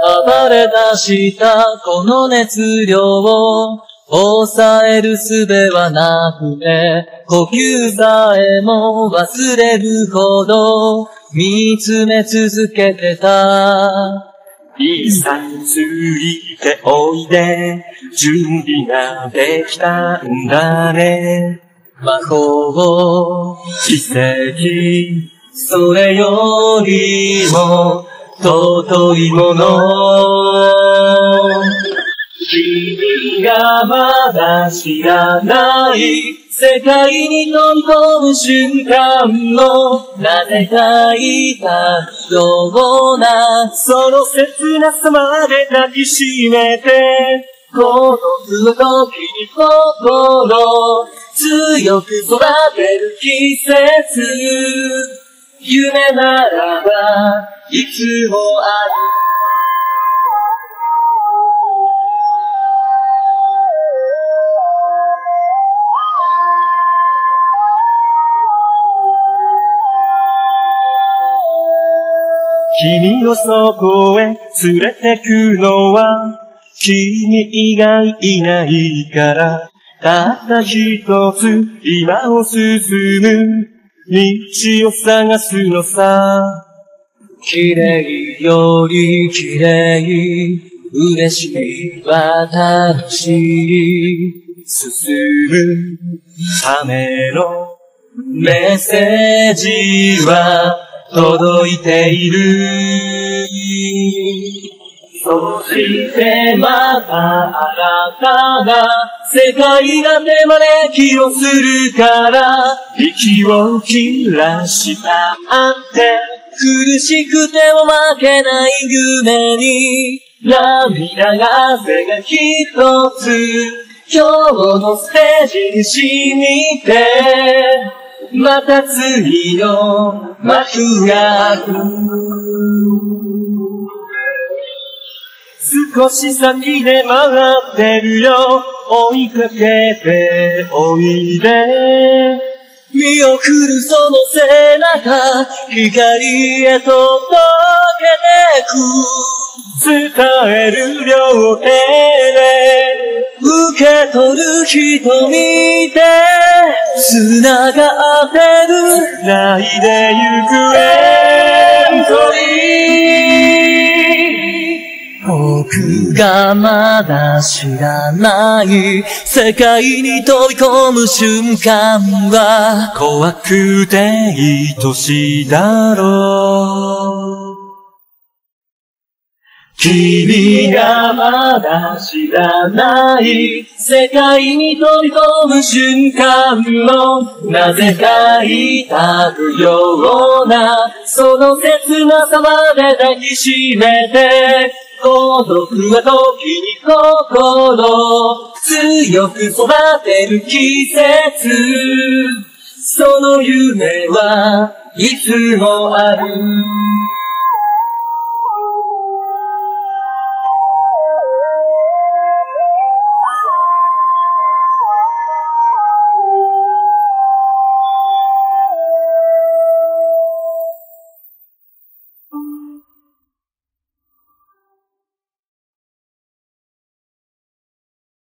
暴れ出したこの熱量を抑える術はなくて、呼吸さえも忘れるほど見つめ続けてた。 いいさついておいで、準備ができたんだね。 魔法、 奇跡、 それよりも尊いもの。君がまだ知らない世界に飛び込む瞬間のなぜか痛いようなその切なさまで抱きしめて、 孤独の時に心強く育てる季節、夢ならばいつもある。 君をそこへ連れてくのは君以外いないから、たった一つ今を進む道を探すのさ。 綺麗より綺麗、嬉しいは楽しい、 進むためのメッセージは届いている。そしてまた新たな世界が手招きをするから、 息を切らしたって苦しくても負けない夢に涙が汗が一つ今日のステージに染みて、また次の幕が開く。 少し先で回ってるよ、追いかけておいで。 見送るその背中、光へと届けてく。 伝える両手で受け取る瞳で繋がってる。 繋いでゆくエントリー。 僕がまだ知らない世界に飛び込む瞬間は怖くて愛しいだろう。 君がまだ知らない世界に飛び込む瞬間のなぜか痛くようなその切なさまで抱きしめて、孤独は時に心強く育てる季節、その夢はいつもある。